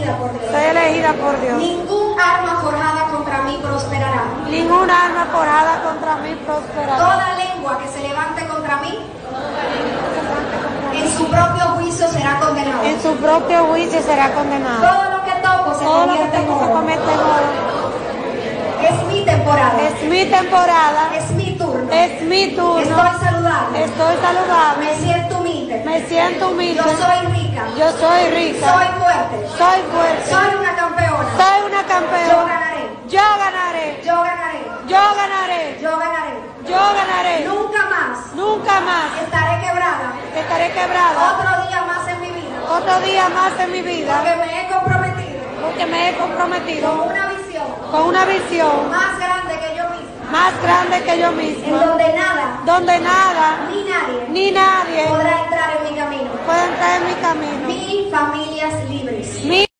elegida por Dios. Soy elegida por Dios. Ningún arma forjada contra mí prosperará. Ninguna arma forjada contra mí prosperará. Toda lengua que se levante contra mí, en su propio juicio será condenado. En su propio juicio será condenado. Todo lo que toco se Todo lo que convierte en tengo se oro. convierte en oro. Es mi temporada. Es mi temporada. Es mi turno. Es mi turno. Estoy saludable. Estoy saludable. Me siento humilde. Me siento humilde. Yo soy rica. Yo soy rica. Soy fuerte. Soy fuerte. Soy una campeona. Soy una Yo campeona. ganaré. Yo ganaré. Yo ganaré. Yo ganaré. Yo ganaré. Yo ganaré. Nunca más Nunca más estaré quebrada. estaré quebrada. Otro día más en mi vida. Otro día más en mi vida. Porque me he comprometido Porque me he comprometido con una visión con una visión más grande que yo misma. más grande que yo En misma. donde nada Donde nada ni nadie ni nadie podrá entrar en mi camino. puede entrar en mi camino. Mi familias libres. Mi